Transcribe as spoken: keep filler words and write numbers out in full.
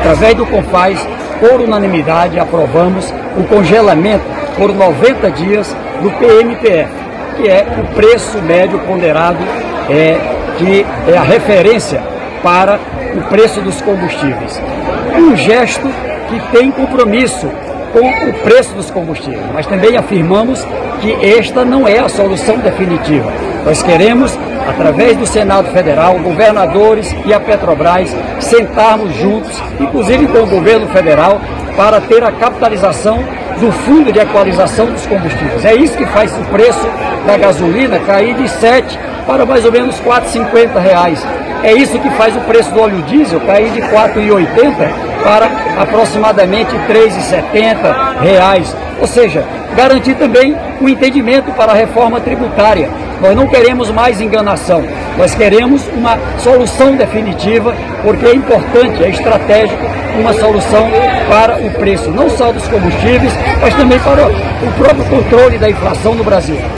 através do CONFAZ, por unanimidade, aprovamos o congelamento por noventa dias do P M P F, que é o preço médio ponderado, é, que é a referência para o preço dos combustíveis. Um gesto que tem compromisso com o preço dos combustíveis, mas também afirmamos que esta não é a solução definitiva. Nós queremos, através do Senado Federal, governadores e a Petrobras, sentarmos juntos, inclusive com o governo federal, para ter a capitalização do Fundo de Equalização dos Combustíveis. É isso que faz o preço da gasolina cair de sete para mais ou menos quatro e cinquenta reais. É isso que faz o preço do óleo diesel cair de quatro e oitenta para aproximadamente três e setenta reais. Ou seja, garantir também o entendimento para a reforma tributária. Nós não queremos mais enganação, nós queremos uma solução definitiva, porque é importante, é estratégico, uma solução para o preço, não só dos combustíveis, mas também para o próprio controle da inflação no Brasil.